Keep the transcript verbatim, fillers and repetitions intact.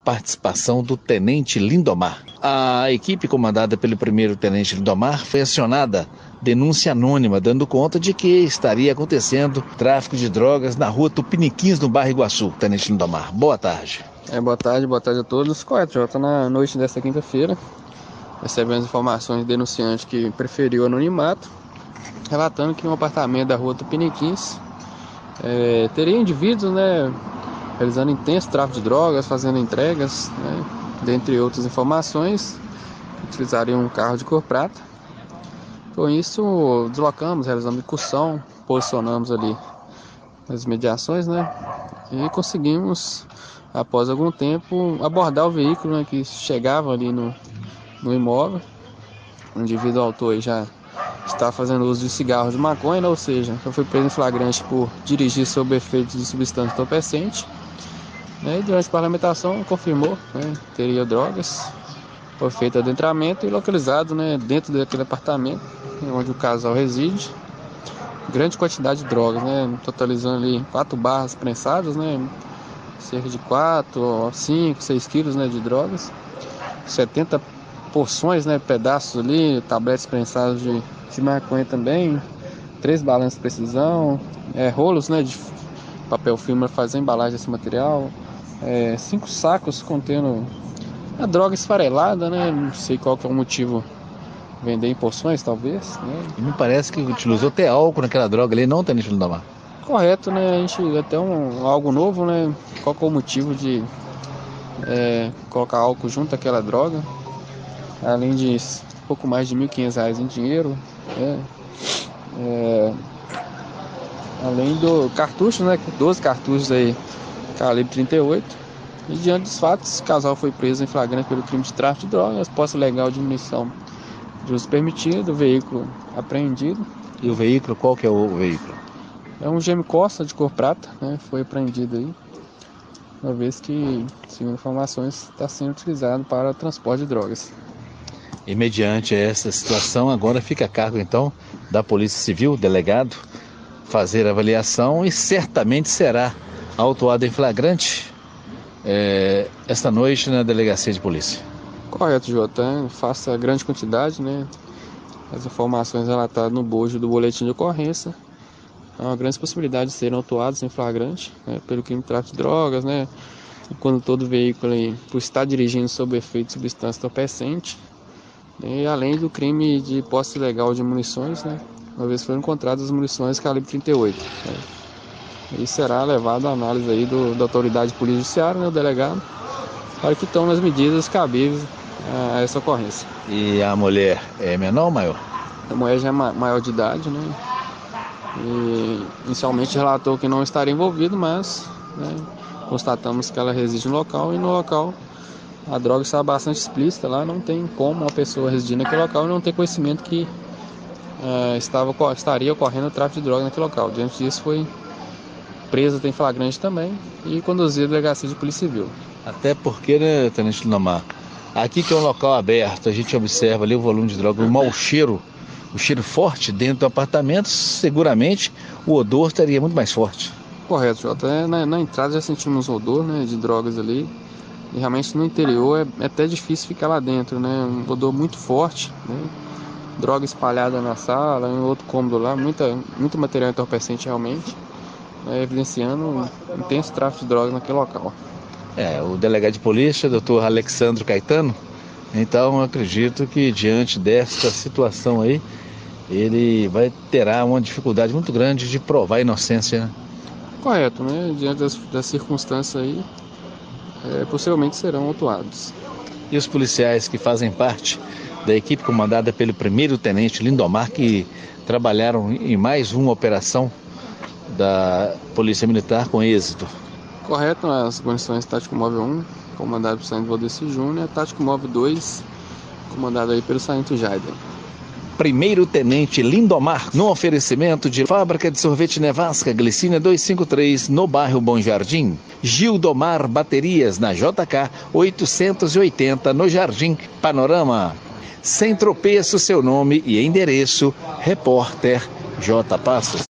Participação do Tenente Lindomar. A equipe comandada pelo primeiro Tenente Lindomar foi acionada, denúncia anônima, dando conta de que estaria acontecendo tráfico de drogas na rua Tupiniquins, no bairro Iguaçu. Tenente Lindomar, boa tarde. É, boa tarde, boa tarde a todos. Correto, Jota, na noite desta quinta-feira, recebemos informações de denunciante que preferiu anonimato, relatando que um apartamento da rua Tupiniquins é, teria indivíduos, né, realizando intenso tráfico de drogas, fazendo entregas, né, dentre outras informações, utilizariam um carro de cor prata. Com isso, deslocamos, realizamos incursão, posicionamos ali as mediações, né, e conseguimos, após algum tempo, abordar o veículo, né, que chegava ali no, no imóvel. O indivíduo autor já está fazendo uso de cigarro de maconha, né, ou seja, foi preso em flagrante por dirigir sob efeitos de substância entorpecente. E durante a parlamentação confirmou, né, teria drogas, foi feito adentramento e localizado, né, dentro daquele apartamento onde o casal reside, grande quantidade de drogas, né, totalizando ali quatro barras prensadas, né, cerca de quatro, cinco, seis quilos, né, de drogas, setenta porções, né, pedaços ali, tabletes prensados de, de maconha também, três balanças de precisão, é, rolos, né, de papel filme para fazer a embalagem desse material. É, cinco sacos contendo a droga esfarelada, né? Não sei qual que é o motivo, vender em porções, talvez, né? E me parece que utilizou até álcool naquela droga ali, não, Tenente Lindomar? Correto, né? A gente até um algo novo, né? Qual que é o motivo de é, colocar álcool junto àquela droga? Além de pouco mais de mil e quinhentos reais em dinheiro, né? É, além do cartucho, né? doze cartuchos aí, calibre trinta e oito. E diante dos fatos, o casal foi preso em flagrante pelo crime de tráfico de drogas, posse legal de munição de uso permitido, o veículo apreendido. E o veículo, qual que é o veículo? É um Gêmeo Corsa de cor prata, né? Foi apreendido aí, uma vez que, segundo informações, está sendo utilizado para transporte de drogas. E mediante essa situação, agora fica a cargo então da Polícia Civil, delegado, fazer a avaliação e certamente será autuado em flagrante é, esta noite na delegacia de polícia. Correto, Jota. Faça grande quantidade, né? As informações relatadas no bojo do boletim de ocorrência. Há uma grande possibilidade de serem autuados em flagrante, né, pelo crime de tráfico de drogas, né? Quando todo veículo aí, por estar dirigindo sob efeito de substância entorpecente, e além do crime de posse ilegal de munições, né? Uma vez foram encontradas as munições calibre trinta e oito. Né? E será levado à análise aí do, da autoridade polícia judiciária, né, o delegado, para que tomem as medidas cabíveis a essa ocorrência. E a mulher é menor ou maior? A mulher já é ma- maior de idade, né? E inicialmente relatou que não estaria envolvido, mas, né, constatamos que ela reside no local e no local a droga está bastante explícita lá, não tem como uma pessoa residir naquele local e não ter conhecimento que uh, estava, estaria ocorrendo o tráfico de droga naquele local. Diante disso foi presa, tem flagrante também, e conduzida à delegacia de polícia civil. Até porque, né, Tenente Lindomar, aqui que é um local aberto, a gente observa ali o volume de droga, o mau cheiro, o cheiro forte dentro do apartamento, seguramente o odor estaria muito mais forte. Correto, Jota. Na, na entrada já sentimos odor, né, de drogas ali, e realmente no interior é, é até difícil ficar lá dentro, né, um odor muito forte, né, droga espalhada na sala, em outro cômodo lá, muita, muito material entorpecente realmente, né, evidenciando um intenso tráfico de drogas naquele local. É, o delegado de polícia, doutor Alexandro Caetano, então eu acredito que diante desta situação aí, ele vai terá uma dificuldade muito grande de provar a inocência, né? Correto, né? Diante das, das circunstâncias aí, é, possivelmente serão autuados. E os policiais que fazem parte da equipe comandada pelo primeiro tenente Lindomar, que trabalharam em mais uma operação da Polícia Militar com êxito. Correto, as guarnições Tático Móvel um, comandado pelo Sargento Valdeci Júnior, Tático Móvel dois, comandado aí pelo Sargento Jaider. Primeiro Tenente Lindomar, no oferecimento de Fábrica de Sorvete Nevasca, Glicínia duzentos e cinquenta e três, no bairro Bom Jardim. Gildomar Baterias, na J K oitocentos e oitenta, no Jardim Panorama. Sem tropeço, seu nome e endereço, repórter J. Passos.